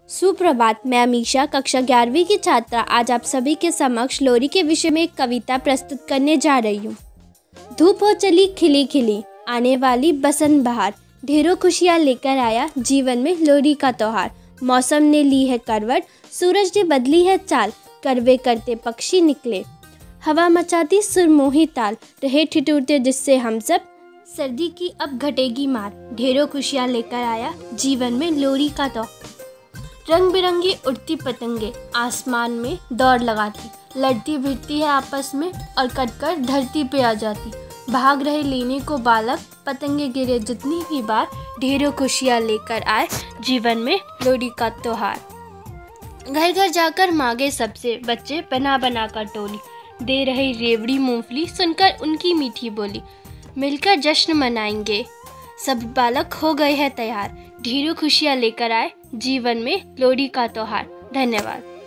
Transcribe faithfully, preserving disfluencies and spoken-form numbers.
सुप्रभात। मैं अमीशा, कक्षा ग्यारहवीं की छात्रा, आज आप सभी के समक्ष लोरी के विषय में एक कविता प्रस्तुत करने जा रही हूँ। धूप हो चली खिली खिली, आने वाली बसंत बहार, ढेरों खुशियाँ लेकर आया जीवन में लोरी का त्योहार। मौसम ने ली है करवट, सूरज ने बदली है चाल, करवे करते पक्षी निकले, हवा मचाती सुरमोही ताल, रहे ठिठुरते जिससे हम सब, सर्दी की अब घटेगी मार, ढेरों खुशियाँ लेकर आया जीवन में लोरी का त्योहार। रंग बिरंगी उड़ती पतंगे आसमान में दौड़ लगाती, लड़ती भिड़ती है आपस में और कटकर धरती पे आ जाती। भाग रहे लेने को बालक, पतंगे गिरे जितनी भी बार, ढेरों खुशियाँ लेकर आए जीवन में लोरी का त्योहार। घर घर जाकर मांगे सबसे बच्चे बना बना कर टोली, दे रहे रेवड़ी मूंगफली सुनकर उनकी मीठी बोली। मिलकर जश्न मनाएंगे, सब बालक हो गए हैं तैयार, ढेरों खुशियाँ लेकर आए जीवन में लोरी का त्योहार। धन्यवाद।